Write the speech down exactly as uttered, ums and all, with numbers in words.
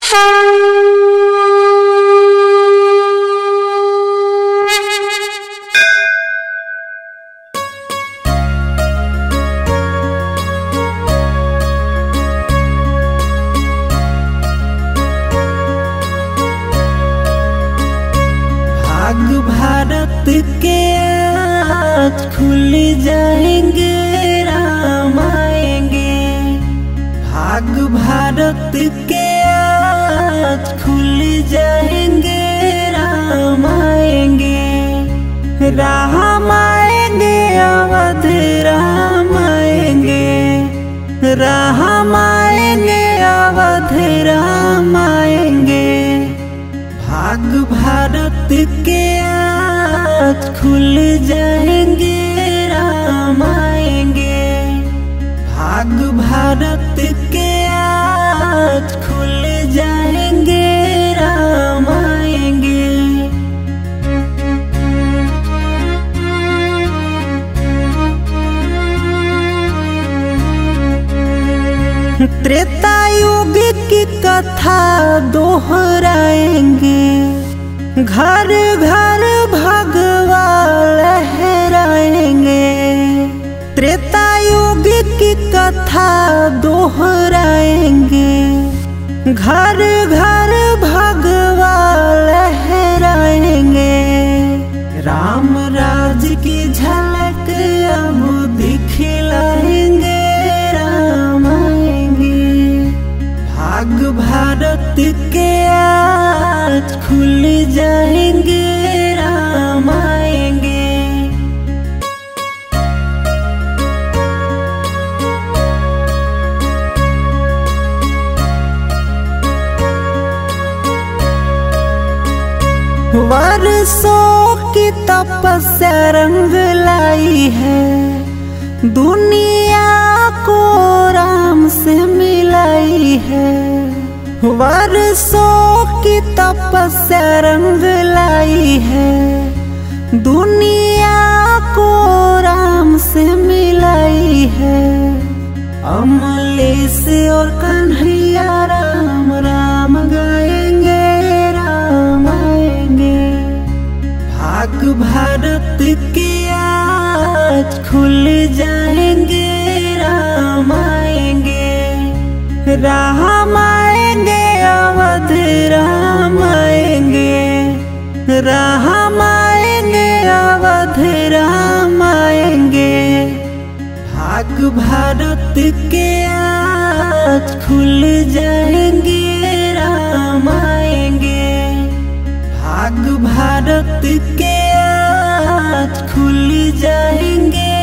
भारत के आज खुल जाएंगे, राम आएंगे। भाग भारत के आज खुल जाएंगे, राम आएंगे। राम आएंगे, अवध राम आएंगे। राम आएंगे, अवध राम आएंगे। भाग भारत के आज खुल जाएंगे, राम आएंगे। भाग भारत के आज खुल जाएंगे, राम आएंगे। त्रेता युग की कथा दोहराएंगे, घर घर भगवा लहराएंगे। त्रेता युग की कथा दोहराएंगे, घर घर भगवा लहराएंगे। राम राज की झलक अब दिखलाएंगे, राम आएंगे। भाग भारत के आज खुल जाएंगे, राम आएंगे। वर्षों की तपस्या रंग लाई है, दुनिया को राम से मिलाई है। वर्षों की तपस्या रंग लाई है, दुनिया को राम से मिलाई है। अमलेश और कन्हैया राम राम गाएंगे, राम आएंगे। भाग भारत के आज खुल जाएंगे, राम आएंगे। राम आएंगे, अवध राम आएंगे। राम आएंगे, अवध राम आएंगे। भाग भारत के आज खुल जाएंगे, राम आएंगे। भाग भारत के आज खुल जाएंगे,